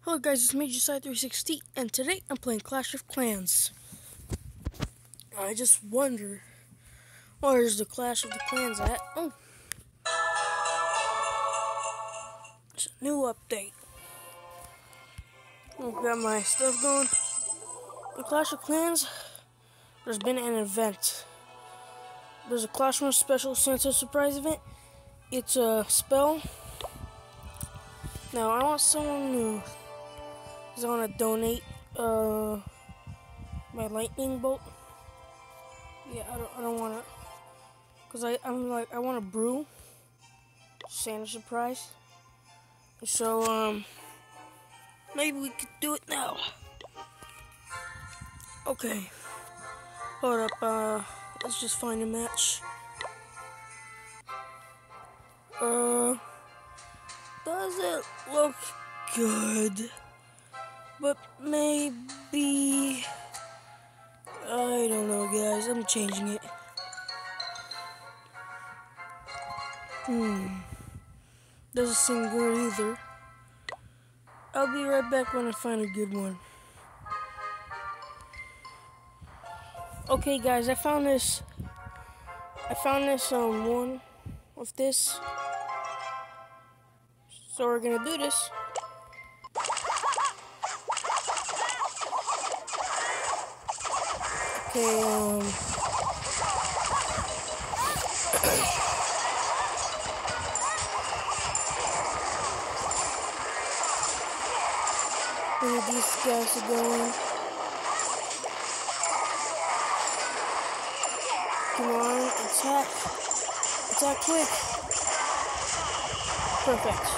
Hello guys, it's me, Josiah360, and today I'm playing Clash of Clans. I just wonder, where's the Clash of the Clans at? Oh, it's a new update. I've got my stuff going. In Clash of Clans, there's been an event. There's a Clash Room Special Santa Surprise event. It's a spell. Now I want someone who is want to donate my lightning bolt. Yeah, I don't want to, cause I want to brew Santa surprise. So maybe we could do it now. Okay, hold up. Let's just find a match. Does it look good? But maybe, I don't know guys, I'm changing it. Doesn't seem good either. I'll be right back when I find a good one. Okay guys, I found this one with this. So we're gonna do this. Okay, where these guys are going. Come on, attack. Attack quick. Perfect.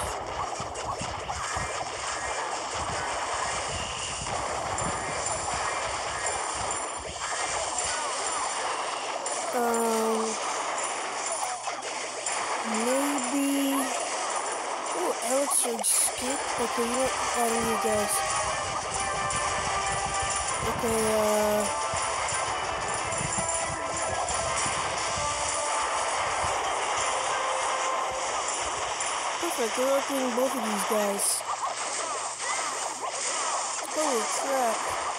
Maybe. Oh, Alex or escape. Okay, you know what? I don't know, guys. Okay, perfect. We're opening both of these guys. Holy crap.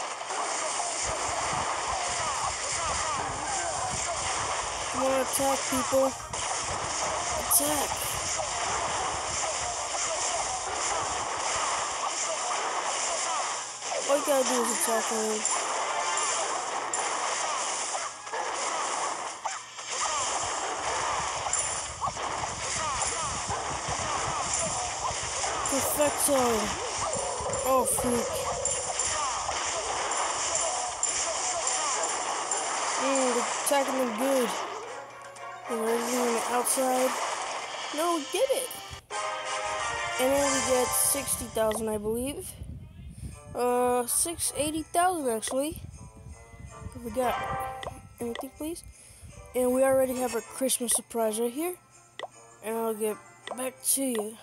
Come on, attack, people. Attack. All you gotta do is attack him. Perfecto. Oh, freak. They're attacking them good. And everything on the outside. No, we did it. And then we get 60,000, I believe. 80,000 actually. What we got? Anything, please? And we already have a Christmas surprise right here. And I'll get back to you.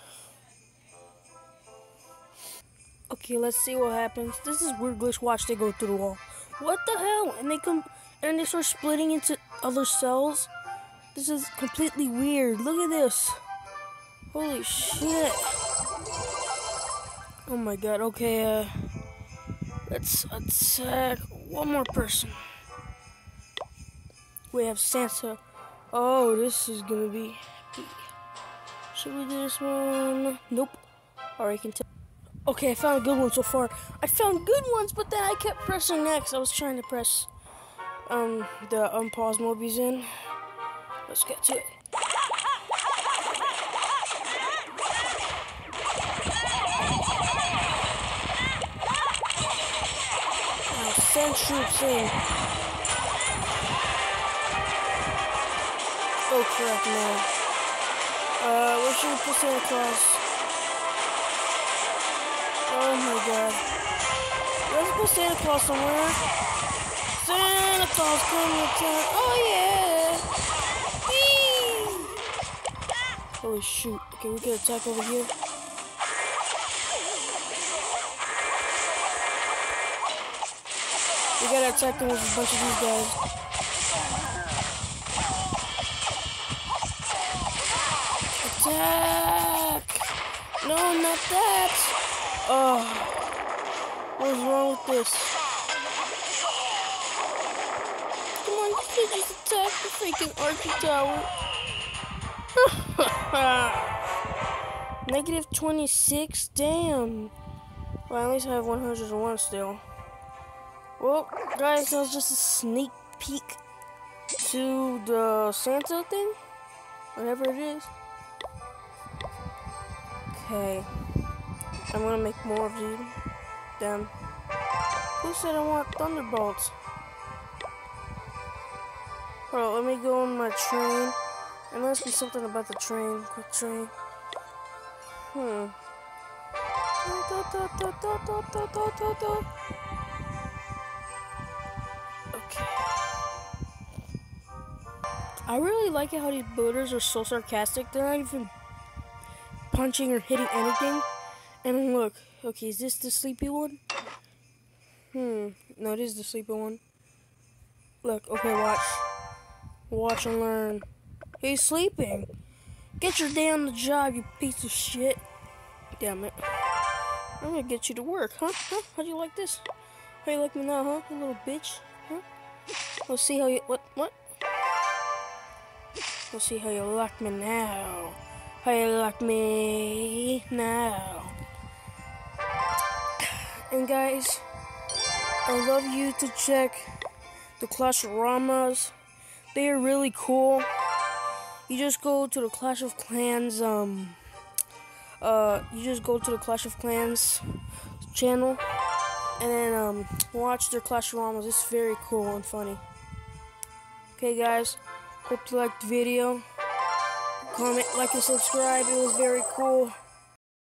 Okay, let's see what happens. This is weird glitch. Watch, they go through the wall. What the hell? And they come and they start splitting into other cells. This is completely weird. Look at this. Holy shit. Oh my god. Okay, let's attack one more person. We have Santa. Oh, this is gonna be happy. Should we do this one? Nope. Alright, can tell. Okay, I found a good one so far. I found good ones, but then I kept pressing X. I was trying to press the unpause mode he's in. Let's get to it. Now send troops in. Oh crap, no. Where should we put Santa Claus? Oh my god. Let's put Santa Claus somewhere. Santa Claus coming to town. Oh yeah! Whee! Holy shoot. Okay, we can attack over here. We gotta attack them with a bunch of these guys. Attack! No, not that! Oh, what's wrong with this? Come on, you can just attack the freaking Archie Tower. Negative 26? Damn. Well, at least I have 101 still. Well, guys, that was just a sneak peek to the Santa thing. Whatever it is. Okay. I'm gonna make more of them. Who said I want thunderbolts? Hold on, let me go on my train. There must be something about the train. Quick train. Okay. I really like it how these builders are so sarcastic. They're not even punching or hitting anything. And look, okay, is this the sleepy one? No, this is the sleepy one. Look, okay, watch. Watch and learn. He's sleeping. Get your day on the job, you piece of shit. Damn it. I'm gonna get you to work, huh? How do you like this? How you like me now, huh? You little bitch, huh? Let's see how you, what? Let's see how you like me now. How you like me now. And guys, I love you to check the Clash-O-Ramas. They are really cool. You just go to the Clash of Clans, channel, and then, watch their Clash-O-Ramas. It's very cool and funny. Okay, guys, hope you liked the video. Comment, like, and subscribe. It was very cool.